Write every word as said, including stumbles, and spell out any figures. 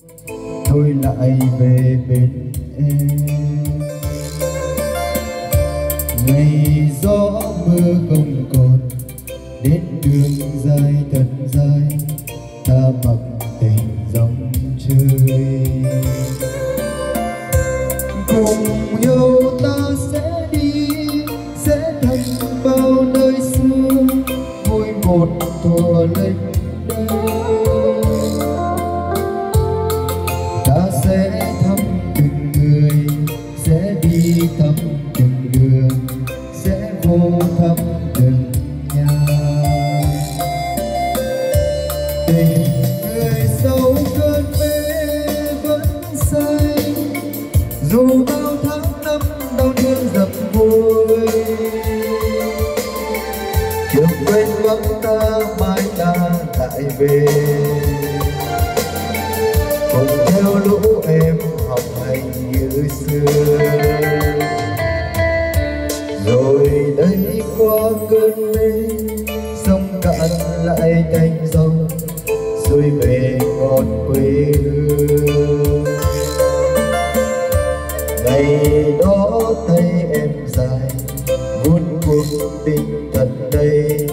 tôi lại về bên em. Ngày gió mưa không còn, đến đường dài thật dài, ta mặc tình dòng chơi. Cùng nhau ta sẽ đi, sẽ thăm bao nơi xưa, vui một thuở lênh đênh. Ta sẽ thăm từng người, sẽ đi thăm từng đường, sẽ vô thăm từng nhà. Tình người sau cơn mê vẫn say, dù bao tháng năm đau thương dập vội. Chưa quên vắng ta, mai ta lại về, cùng theo lũ em học hành như xưa. Rồi đây qua cơn mê, sông cạn lại thành dòng, xuôi về ngọt quê hương. Ngày đó tay em dài, vuốt cuộc tình thật đây,